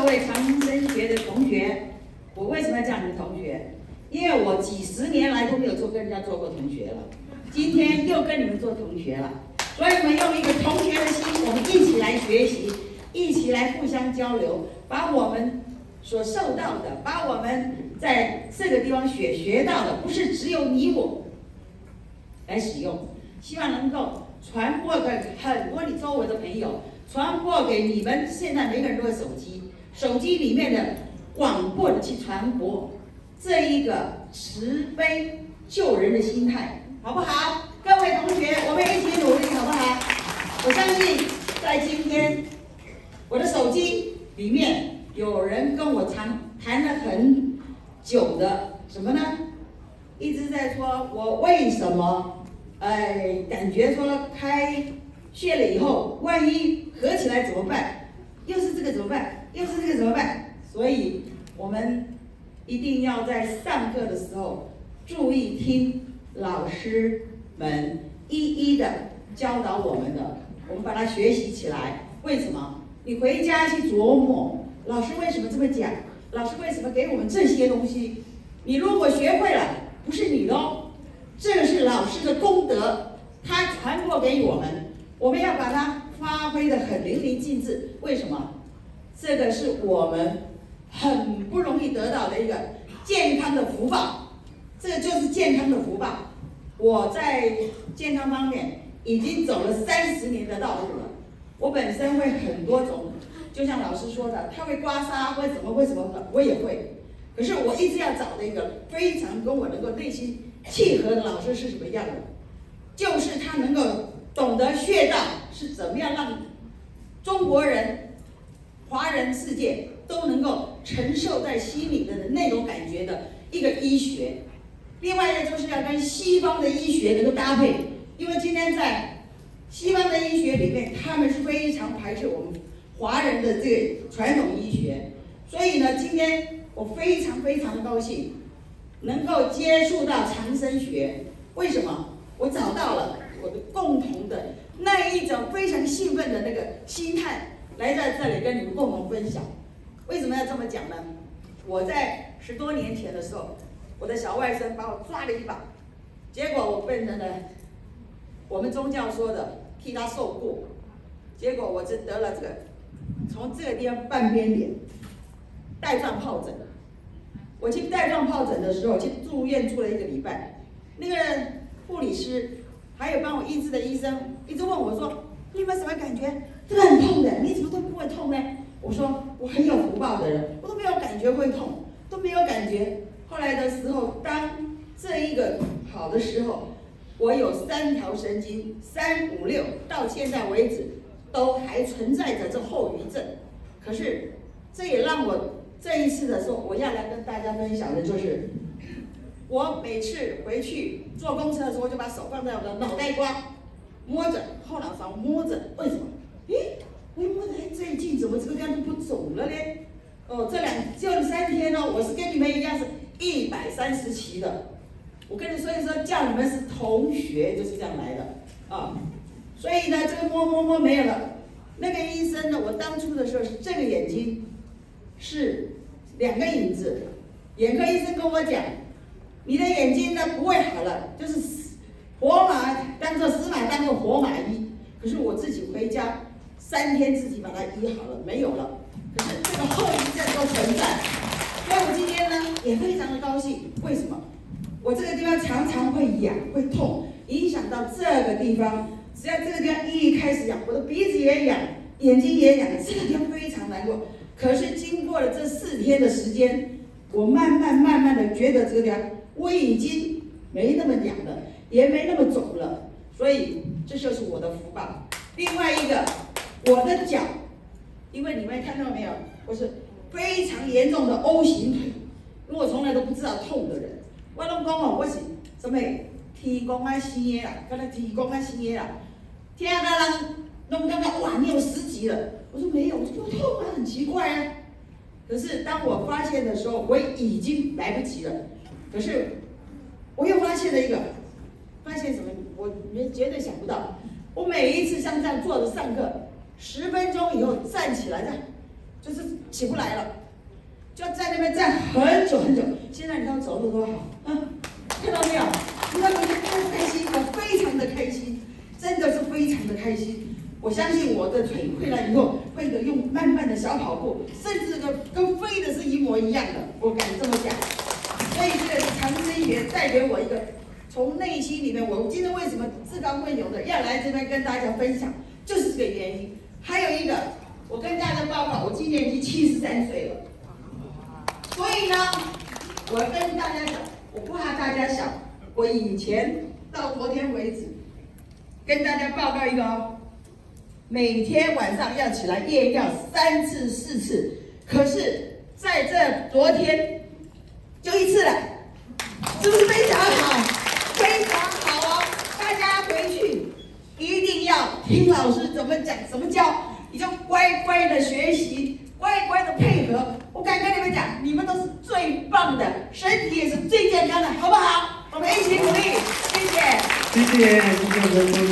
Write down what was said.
各位长生学的同学，我为什么要叫你们同学？因为我几十年来都没有跟人家做过同学了，今天又跟你们做同学了，所以我们用一个同学的心，我们一起来学习，一起来互相交流，把我们所受到的，把我们在这个地方学到的，不是只有你我来使用，希望能够传播给很多你周围的朋友，传播给你们。现在每个人都有手机，手机里面的广播的去传播这一个慈悲救人的心态，好不好？各位同学，我们一起努力，好不好？我相信在今天，我的手机里面有人跟我谈了很久的什么呢？一直在说我为什么感觉说开穴了以后，万一合起来怎么办？又是这个怎么办？又是这个怎么办？所以我们一定要在上课的时候注意听老师们一一的教导我们的，我们把它学习起来。为什么？你回家去琢磨，老师为什么这么讲？老师为什么给我们这些东西？你如果学会了，不是你的哦，这个是老师的功德，他传播给我们，我们要把它发挥得很淋漓尽致。为什么？这个是我们很不容易得到的一个健康的福报，这个就是健康的福报。我在健康方面已经走了30年的道路了，我本身会很多种，就像老师说的，他会刮痧，会什么的，我也会。可是我一直要找的一个非常跟我能够内心契合的老师是什么样的？就是他能够懂得穴道是怎么样让中国人、华人世界都能够承受在心里的那种感觉的一个医学。另外一个就是要跟西方的医学能够搭配，因为今天在西方的医学里面，他们是非常排斥我们华人的这个传统医学。所以呢，今天我非常的高兴能够接触到长生学。为什么？我找到了我的共同的那一种非常兴奋的那个心态，来在这里跟你们共同分享。为什么要这么讲呢？我在10多年前的时候，我的小外甥把我抓了一把，结果我变成了我们宗教说的替他受过，结果我就得了这个，从这个地方半边脸带状疱疹。我去带状疱疹的时候，去住院住了1个礼拜，那个护理师还有帮我医治的医生一直问我说：“你有没有什么感觉？这个很痛的，你怎么都不会痛呢？”我说：“我很有福报的人，我都没有感觉会痛，都没有感觉。”后来的时候，当这一个好的时候，我有3条神经，3、5、6，到现在为止都还存在着这后遗症。可是这也让我这一次的时候，我要来跟大家分享的就是，我每次回去坐公车的时候，我就把手放在我的脑袋瓜，摸着后脑勺摸着，为什么？我一摸着，最近怎么这个地方不肿了呢？哦，就3天哦，我是跟你们一样是130期的。我跟你所以说叫你们是同学，就是这样来的啊。所以呢，这个摸没有了。那个医生呢，我当初的时候是这个眼睛是2个影子，眼科医生跟我讲，你的眼睛呢不会好了，就是活马当做死马当做活马医。可是我自己回家3天自己把它医好了，没有了。可是这个后遗症都存在，所以我今天呢也非常的高兴。为什么？我这个地方常常会痒会痛，影响到这个地方。只要这个地方一开始痒，我的鼻子也痒，眼睛也痒，这个地方非常难过。可是经过了这4天的时间，我慢慢的觉得这个地方我已经没那么痒了，也没那么肿了，所以这就是我的福报。另外一个，我的脚，因为你们看到没有，我是非常严重的 O 型腿，因为我从来都不知道痛的人，我拢讲哦，我是什么天公啊生的啦，跟他天公啊生的啦，听到人拢感觉哇，你有10级了。我说没有，我说不痛啊，很奇怪啊。可是当我发现的时候，我已经来不及了。可是我又发现了一个，发现什么？我绝对想不到。我每一次像这样坐着上课，10分钟以后站起来， 就是起不来了，就在那边站很久很久。现在你看走路多好，看到没有？你看我多开心，我非常的开心，真的是非常的开心。我相信我的腿会了以后，会的用慢慢的小跑步，甚至跟飞的是一模一样的，我敢这么讲。所以这个长生学带给我一个从内心里面，我今天为什么自告奋勇的要来这边跟大家分享，就是这个原因。还有一个，我跟大家报告，我今年已经73岁了，所以呢，我跟大家讲，我不怕大家笑，我以前到昨天为止，跟大家报告一个哦，每天晚上要起来验尿3次4次，可是在这昨天就1次了，是不是非常好？非常好哦！大家回去一定要听老师怎么讲、怎么教，你就乖乖的学习，乖乖的配合。我敢跟你们讲，你们都是最棒的，身体也是最健康的，好不好？我们一起努力，谢谢。 谢谢，谢谢。